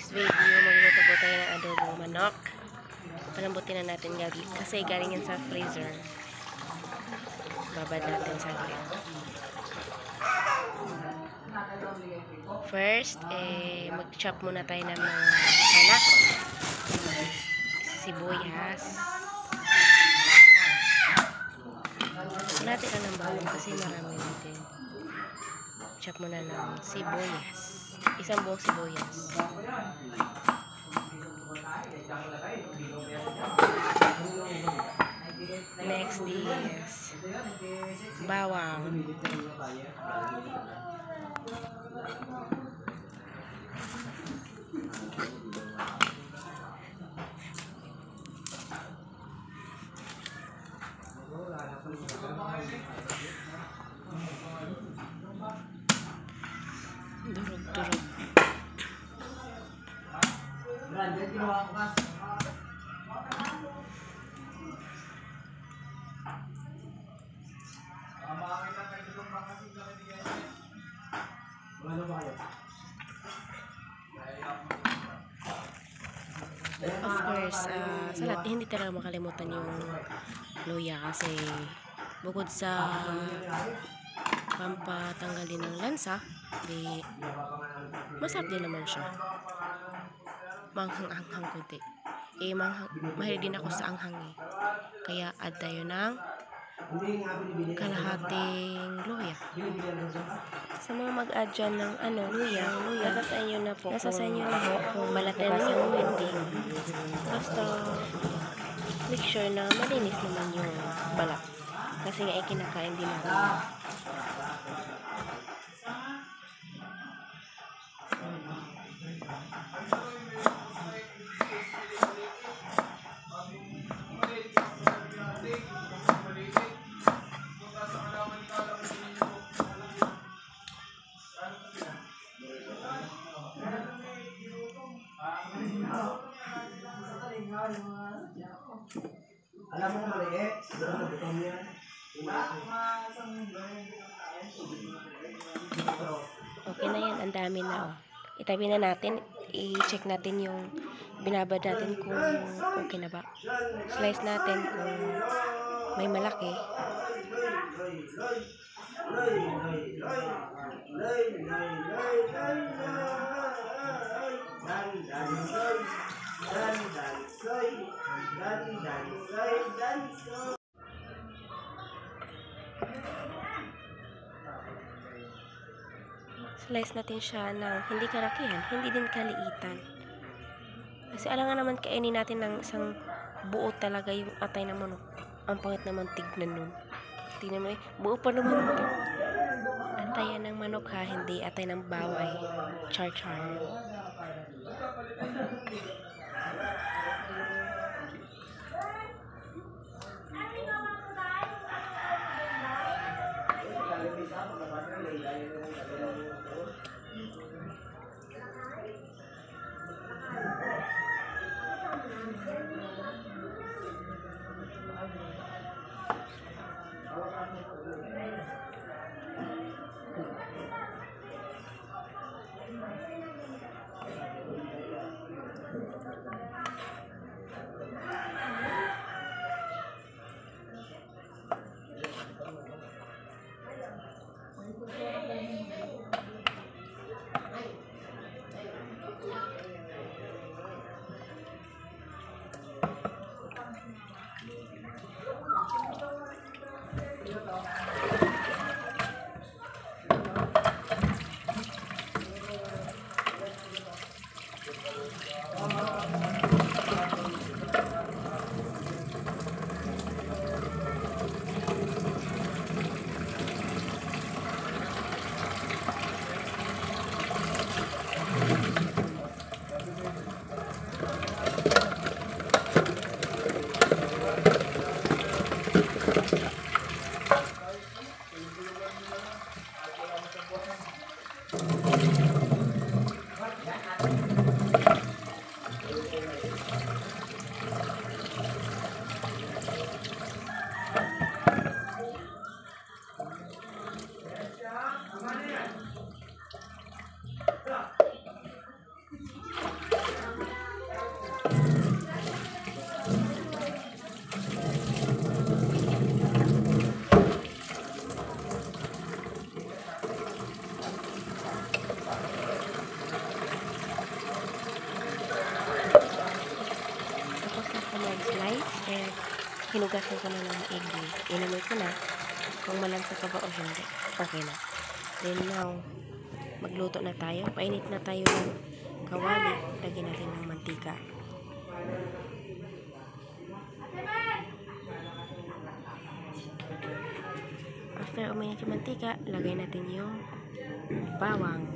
today's video, magluluto po tayo ng adobong manok. Palambutin na natin kasi galing yan sa freezer. Babad natin sa grill. First, mag-chop muna tayo ng mga anak. Sibuyas. Natin lang ng bawang kasi marami natin. Chop muna ng sibuyas. Isang buong sibuyas. Next is bawang. Durog-durog. Of course, sa lahat, hindi talaga makalimutan yung luya kasi bukod sa pampatanggalin ng lansa, masarap din naman siya. Manghang-anghang kunti. Mahilig din ako sa anghang eh. Kaya add tayo ng kalahating luya. Sa mga mag-add dyan ng luya, nasa sa inyo na po. Nasa sa inyo na po kung malatin o hindi. Basta make sure na malinis naman yung balat. Kasi nga kinakain din natin. Alam mo maliit, siguro na butong yan. Okay na yan, ang dami na oh. Itabi na natin, i-check natin yung binabad natin kung okay na ba. Slice natin kung may malaki. Slice natin siya ng hindi kalakihan, hindi din kaliitan. Kasi alangan naman kainin natin ng isang buo talaga yung atay ng manok. Ang pangit naman tignan nun. Tignan mo buo pa naman ito. Atayan ng manok ha, hindi atay ng baway. Char-char. Hinugasan ko na ng maigi. Inamoy ko na kung malansa pa ba o hindi. Okay na. Then now, magluto na tayo. Painit na tayo ng kawali. Lagyan natin ng mantika. After uminit yung mantika, lagay natin yung bawang.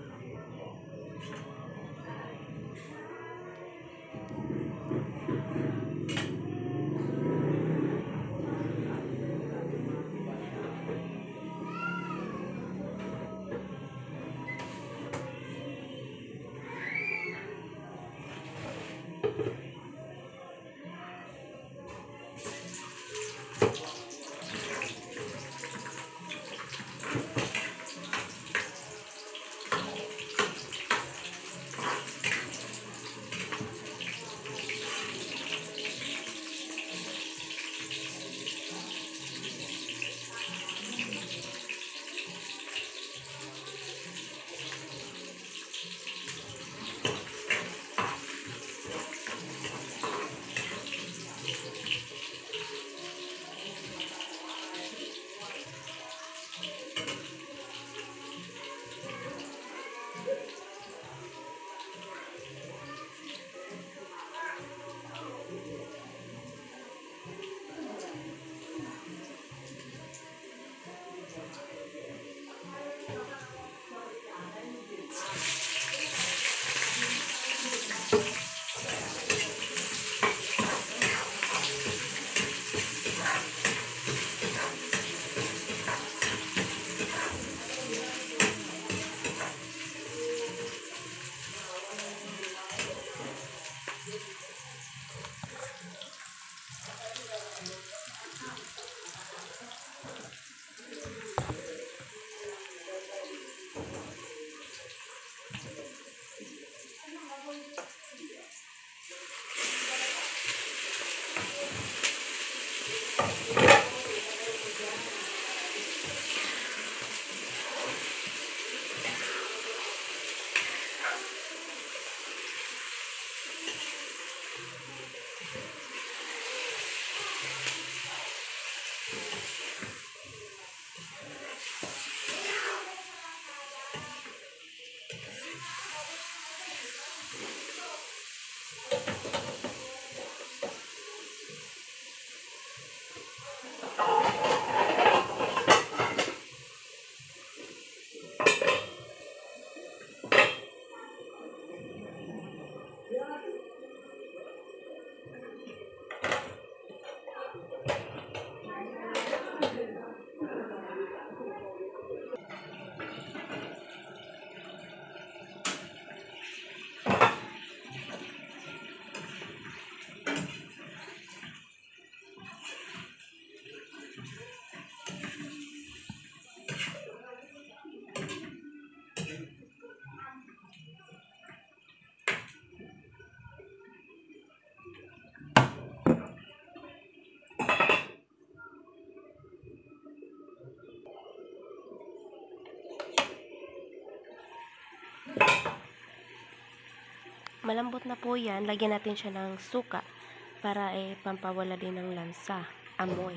Malambot na po yan, lagyan natin siya ng suka para pampawala din ng lansa, amoy.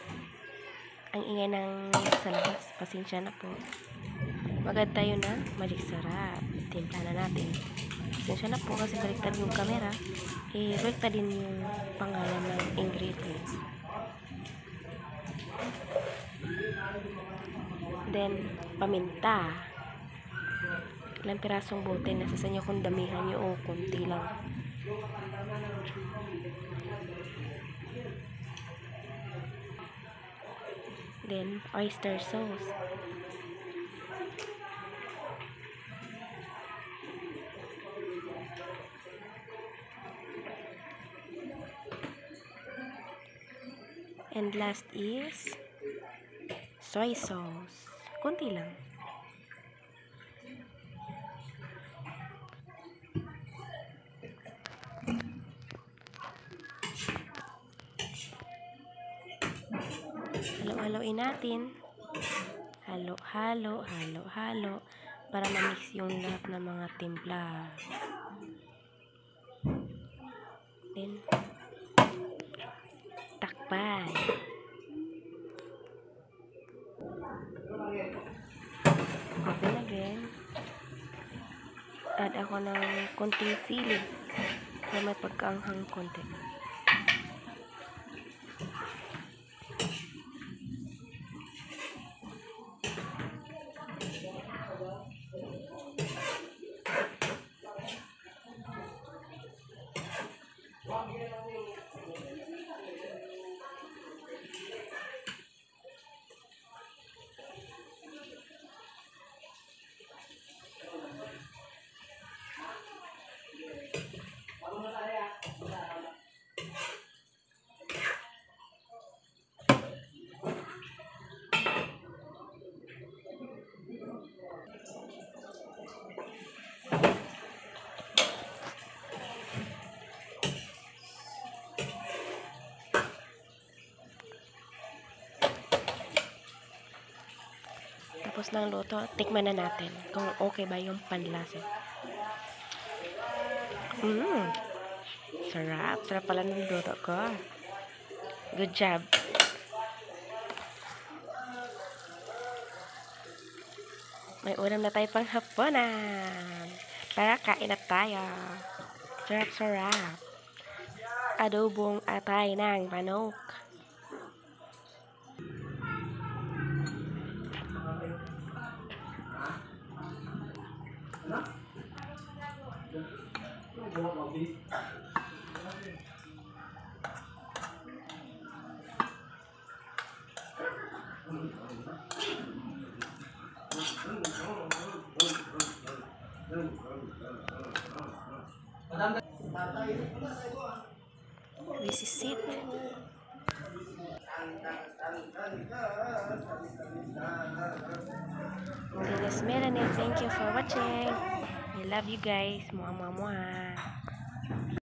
Ang ingay ng sa labas, pasensya na po. Magad tayo na, magic sarap. Timpla na natin. Pasensya na po kasi baliktad yung camera. Baliktad din yung pangalan ng ingredients. Then, paminta. Ilang pirasong bote, nasa sa inyo kung damihan nyo o kunti lang. Then, oyster sauce. And last is soy sauce. Kunti lang. Halo-haloin natin. Halo-halo, halo-halo para ma-mix yung lahat ng mga timpla. Then, Bye! Okay na din. Add ako ng konting sili na may pagkaanghang konti. Tapos ng luto, tikman na natin kung okay ba yung panlasa. Sarap. Sarap pala ng luto ko. Good job. May ulam na tayo pang hapunan. Tara, kain na tayo. Sarap-sarap. Adobong atay ng manok. This is it. This is Melanie. Thank you for watching. I love you guys. Mwah, mwah, mwah.